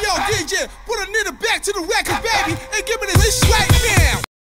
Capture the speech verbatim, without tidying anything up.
Yo, D J, put a nigga back to the record, baby, and give me this right now.